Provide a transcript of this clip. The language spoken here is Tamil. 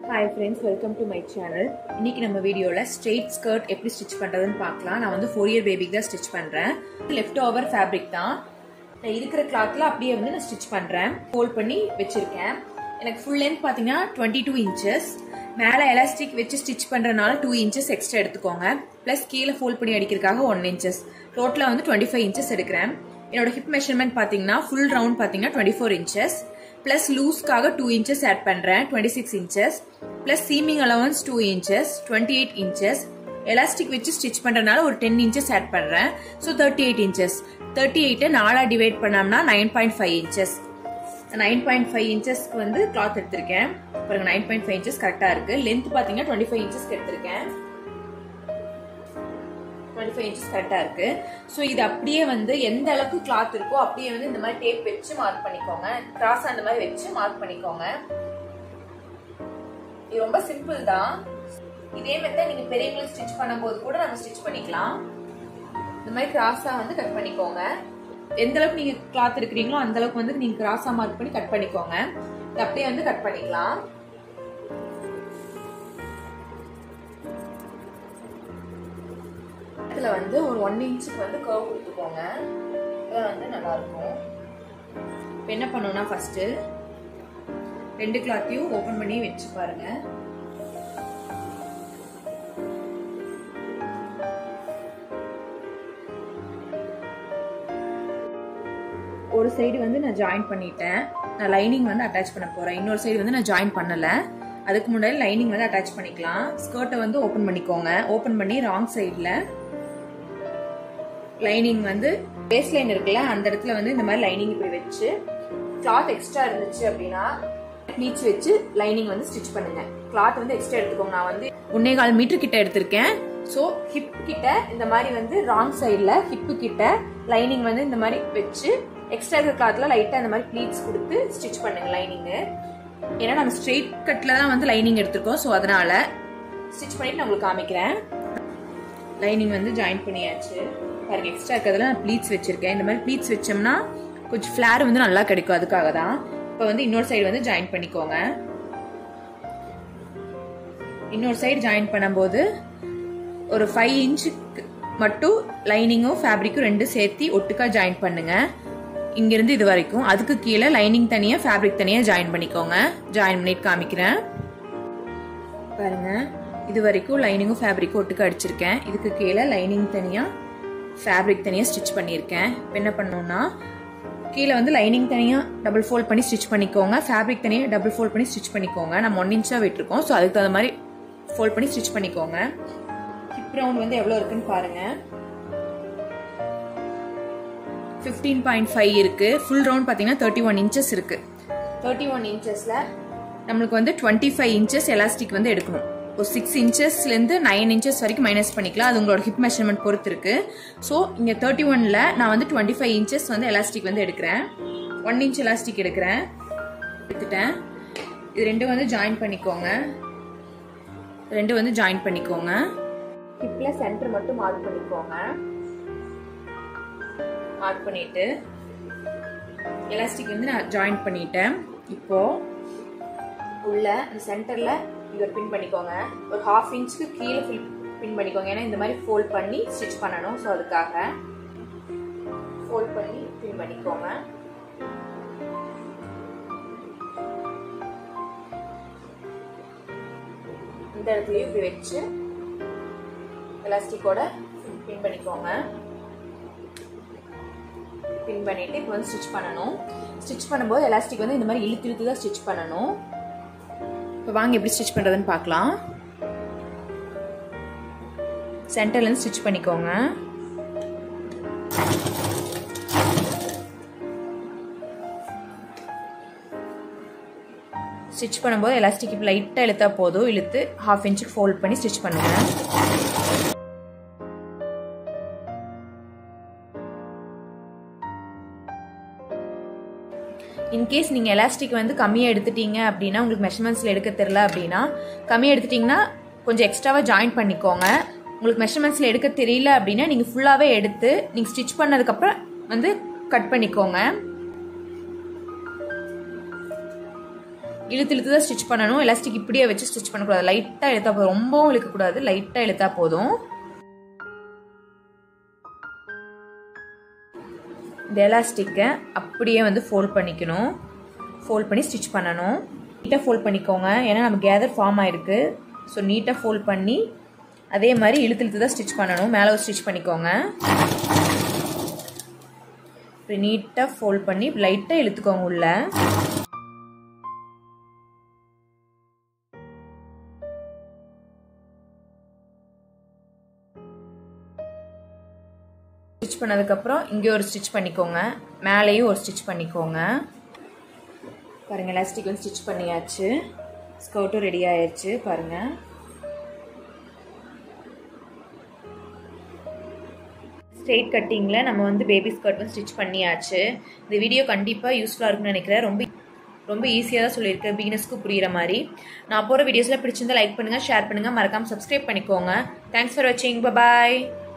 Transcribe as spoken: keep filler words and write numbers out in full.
Hi friends, welcome to my channel. இன்னைக்கு நம்ம வீடியோல straight skirt எப்படி ஸ்டிட்ச் பண்றதுன்னு பார்க்கலாம். நான் வந்து four year babyக்கு தான் ஸ்டிட்ச் பண்றேன். லெஃப்ட் ஓவர் ஃபேப்ரிக் தான். நான் இருக்கிற கிளாத்ல அப்படியே வந்து நான் ஸ்டிட்ச் பண்றேன். ஃபோல்ட் பண்ணி வெச்சிருக்கேன். எனக்கு full length பாத்தீங்கன்னா twenty-two inches. மேல எலாஸ்டிக் வெச்சு ஸ்டிட்ச் பண்றனால two inches எக்ஸ்ட்ரா எடுத்துக்கோங்க. பிளஸ் கீழ ஃபோல்ட் பண்ணி அடிக்கிறதுக்காக one inches. டோட்டலா வந்து twenty-five inches எடுக்கிறேன். என்னோட ஹிப் மெஷர்மென்ட் பாத்தீங்கன்னா full round பாத்தீங்கன்னா twenty-four inches. Plus loose kaga two inches add பண்றேன் twenty-six inches plus seaming allowance two inches twenty-eight inches elastic வெச்சு ஸ்டிட்ச் பண்றனால ஒரு ten inches add பண்றேன் so thirty-eight inches thirty-eight நாலா டிவைட் பண்ணோம்னா nine point five inches nine point five inches க்கு வந்து cloth எடுத்துர்க்கேன் பாருங்க nine point five inches கரெக்ட்டா இருக்கு length பாத்தீங்கன்னா twenty-five inches எடுத்துர்க்கேன் twenty-five inches கரெக்ட்டா இருக்கு சோ இது அப்படியே வந்து எந்த அளவுக்கு cloth இருக்கோ அப்படியே வந்து இந்த மாதிரி டேப் வெச்சு மார்க் பண்ணிக்கோங்க கிராஸ் அந்த மாதிரி வெச்சு மார்க் பண்ணிக்கோங்க இது ரொம்ப சிம்பிள் தான் இதே மெத்தட் நீங்க பெரியவங்களுக்கு ஸ்டிட்ச் பண்ணும்போது கூட நம்ம ஸ்டிட்ச் பண்ணிக்கலாம் இந்த மாதிரி கிராஸா வந்து கட் பண்ணிக்கோங்க எந்த அளவுக்கு நீங்க cloth எடுக்கறீங்களோ அந்த அளவுக்கு வந்து நீங்க கிராஸா மார்க் பண்ணி கட் பண்ணிக்கோங்க இது அப்படியே வந்து கட் பண்ணிக்கலாம் இதுல வந்து ஒரு one inch க்கு வந்து கர்வ் கொடுத்துக்கோங்க இது வந்து நல்லா இருக்கும் இப்போ என்ன பண்ணனும்னா ஃபர்ஸ்ட் ரெண்டு கிளாத்தையும் ஓபன் பண்ணி வெச்சு பாருங்க ஒரு சைடு வந்து நான் ஜாயின் பண்ணிட்டேன் நான் லைனிங் வந்து அட்டாச் பண்ண போறேன் இன்னொரு சைடு வந்து நான் ஜாயின் பண்ணல அதுக்கு முன்னாடி லைனிங் வந்து அட்டாச் பண்ணிக்கலாம் ஸ்கர்ட்டை வந்து ஓபன் பண்ணிக்கோங்க ஓபன் பண்ணி ராங் சைடுல லைனிங் வந்து பேஸ் லைன் இருக்குல்ல அந்த இடத்துல வந்து இந்த மாதிரி லைனிங் இப்படி வெச்சு கிளாத் எக்ஸ்ட்ரா இருந்துச்சு அப்படின்னா ப்ளீட்ஸ் வெச்சு லைனிங் வந்து ஸ்டிட்ச் பண்ணுங்க கிளாத் வந்து எக்ஸ்ட்ரா எடுத்துக்கோங்க நான் வந்து ஒன்னே கால் மீட்டர் கிட்ட எடுத்திருக்கேன் சோ ஹிப் கிட்ட இந்த மாதிரி வந்து ராங் சைடுல ஹிப் கிட்ட லைனிங் வந்து இந்த மாதிரி வெச்சு எக்ஸ்ட்ரா இருக்கிற கிளாத்ல லைட்டா இந்த மாதிரி ப்ளீட்ஸ் கொடுத்து ஸ்டிட்ச் பண்ணுங்க லைனிங் ஏன்னா நம்ம ஸ்ட்ரெயிட் கட்ல தான் வந்து லைனிங் எடுத்திருக்கோம் சோ அதனால ஸ்டிட்ச் பண்ணிட்டு நான் உங்களுக்கு காமிக்கிறேன் லைனிங் வந்து ஜாயின் பண்ணியாச்சு பாருங்க எக்ஸ்ட்ரா இருக்கிறதுல நான் ப்ளீட்ஸ் வச்சிருக்கேன் இந்த மாதிரி ப்ளீட்ஸ் வச்சோம்னா கொஞ்சம் ஃபிளேர் வந்து நல்லா கிடைக்கும் அதுக்காக தான் இப்போ வந்து இன்னொரு சைடு வந்து ஜாயின் பண்ணிக்கோங்க இன்னொரு சைடு ஜாயின் பண்ணும்போது ஒரு ஃபைவ் இன்ச்சுக்கு மட்டும் லைனிங்கும் ஃபேப்ரிக்கும் ரெண்டு சேர்த்து ஒட்டுக்கா ஜாயின் பண்ணுங்க இங்கிருந்து இது வரைக்கும் அதுக்கு கீழே லைனிங் தனியா ஃபேப்ரிக் தனியா ஜாயின் பண்ணிக்கோங்க ஜாயின் பண்ணிட்டு காமிக்கிறேன் பாருங்க இது வரைக்கும் லைனிங்கும் ஃபேப்ரிக்கும் ஒட்டுக்கா அடிச்சிருக்கேன் இதுக்கு கீழே லைனிங் தனியா ஃபேப்ரிக் தனியா ஸ்டிட்ச் பண்ணியிருக்கேன் இப்போ என்ன பண்ணணும்னா கீழே வந்து லைனிங் தனியா டபுள் ஃபோல்ட் பண்ணி ஸ்டிட்ச் பண்ணிக்கோங்க ஃபேப்ரிக் தனியா டபுள் ஃபோல்ட் பண்ணி ஸ்டிட்ச் பண்ணிக்கோங்க நம்ம ஒன் இன்ச்சா விட்டுருக்கோம் ஸோ அதுக்கு தகுந்த மாதிரி ஃபோல்ட் பண்ணி ஸ்டிட்ச் பண்ணிக்கோங்க ஹிப் ரவுண்ட் வந்து எவ்வளோ இருக்குன்னு பாருங்க ஃபிஃப்டீன் பாயிண்ட் ஃபைவ் இருக்கு ஃபுல் ரவுண்ட் பார்த்தீங்கன்னா தேர்ட்டி ஒன் இன்ச்சஸ் இருக்கு தேர்ட்டி ஒன் இன்ச்சஸ்ல நம்மளுக்கு வந்து டுவெண்ட்டி ஃபைவ் இன்ச்சஸ் எலாஸ்டிக் வந்து எடுக்கணும் ஒரு சிக்ஸ் இன்ச்சஸ்லேருந்து நைன் இன்ச்சஸ் வரைக்கும் மைனஸ் பண்ணிக்கலாம் அது உங்களோட ஹிப் மெஷர்மெண்ட் பொறுத்து இருக்கு ஸோ இங்கே தேர்ட்டி ஒன்ல நான் வந்து டுவெண்ட்டி ஃபைவ் இன்ச்சஸ் வந்து எலாஸ்டிக் வந்து எடுக்கிறேன் ஒன் இன்ச் எலாஸ்டிக் எடுக்கிறேன் எடுத்துட்டேன் இது ரெண்டும் வந்து ஜாயின் பண்ணிக்கோங்க ரெண்டு வந்து ஜாயின் பண்ணிக்கோங்க ஹிப்ல சென்டர் மட்டும் மார்க் பண்ணிக்கோங்க மார்க் பண்ணிட்டு எலாஸ்டிக் வந்து நான் ஜாயின் பண்ணிட்டேன் இப்போ உள்ள இந்த சென்டர்ல இத பின் பண்ணிக்கோங்க ஒரு half இன்ச்க்கு கீழ பின் பண்ணிக்கோங்க ஏன்னா இந்த மாதிரி ஃபோல்ட் பண்ணி ஸ்டிட்ச் பண்ணனும் சோ அதுக்காக ஃபோல்ட் பண்ணி பின் பண்ணிக்கோங்க இந்த இடத்துல இப்படி வெச்சு எலாஸ்டிக்கோட பின் பண்ணிக்கோங்க பின் பண்ணிட்டு இப்போ வந்து ஸ்டிட்ச் பண்ணனும் ஸ்டிட்ச் பண்ணும்போது எலாஸ்டிக் வந்து இந்த மாதிரி இழுத்து இழுத்து தான் ஸ்டிட்ச் பண்ணனும் இப்போ வாங்க எப்படி ஸ்டிட்ச் பண்றதுன்னு பார்க்கலாம் சென்டர்ல இருந்து ஸ்டிட்ச் பண்ணிக்கோங்க ஸ்டிட்ச் பண்ணும்போது எலாஸ்டிக் இப்போ லைட்டா இழுத்தா போதும் இழுத்து ஹாஃப் இன்ச்சுக்கு ஃபோல்ட் பண்ணி ஸ்டிட்ச் பண்ணுங்க இன்கேஸ் நீங்கள் எலாஸ்டிக் வந்து கம்மியாக எடுத்துட்டீங்க அப்படின்னா உங்களுக்கு மெஷர்மெண்ட்ஸில் எடுக்க தெரியல அப்படின்னா கம்மியாக எடுத்துட்டிங்கன்னா கொஞ்சம் எக்ஸ்ட்ராவாக ஜாயின் பண்ணிக்கோங்க உங்களுக்கு மெஷர்மெண்ட்ஸில் எடுக்க தெரியல அப்படின்னா நீங்கள் ஃபுல்லாகவே எடுத்து நீங்கள் ஸ்டிச் பண்ணதுக்கப்புறம் வந்து கட் பண்ணிக்கோங்க இழுத்து இழுத்து தான் ஸ்டிச் பண்ணணும். எலாஸ்டிக் இப்படியே வச்சு ஸ்டிச் பண்ணக்கூடாது. லைட்டாக இழுத்தா போதும், ரொம்பவும் இழுக்கக்கூடாது, லைட்டாக இழுத்தா போதும். இந்த எலாஸ்டிக்கை அப்படியே வந்து ஃபோல்ட் பண்ணிக்கணும். ஃபோல்ட் பண்ணி ஸ்டிச் பண்ணணும். நீட்டாக ஃபோல்ட் பண்ணிக்கோங்க, ஏன்னா நம்ம கேதர் ஃபார்ம் ஆகிருக்கு. ஸோ நீட்டாக ஃபோல்ட் பண்ணி அதே மாதிரி இழுத்து இழுத்து தான் ஸ்டிச் பண்ணணும். மேலே ஒரு ஸ்டிச் பண்ணிக்கோங்க. இப்படி நீட்டாக ஃபோல்ட் பண்ணி லைட்டாக இழுத்துக்கோங்க உள்ள. ஸ்டிச் பண்ணதுக்கப்புறம் இங்கே ஒரு ஸ்டிச் பண்ணிக்கோங்க, மேலேயும் ஒரு ஸ்டிச் பண்ணிக்கோங்க. பாருங்கள், எலாஸ்டிக் வந்து ஸ்டிச் பண்ணியாச்சு. ஸ்கர்ட்டும் ரெடி ஆயிடுச்சு பாருங்கள். ஸ்ட்ரெயிட் கட்டிங்கில் நம்ம வந்து பேபி ஸ்கர்ட் வந்து ஸ்டிச் பண்ணியாச்சு. இந்த வீடியோ கண்டிப்பாக யூஸ்ஃபுல்லாக இருக்குன்னு நினைக்கிறேன். ரொம்ப ரொம்ப ஈஸியாக தான் சொல்லியிருக்கேன், பிகினர்ஸ்க்கு புரிகிற மாதிரி. நான் போகிற வீடியோஸில் பிடிச்சிருந்தா லைக் பண்ணுங்கள், ஷேர் பண்ணுங்கள், மறக்காமல் சப்ஸ்கிரைப் பண்ணிக்கோங்க. தேங்க்ஸ் ஃபார் வாட்சிங். பாய்.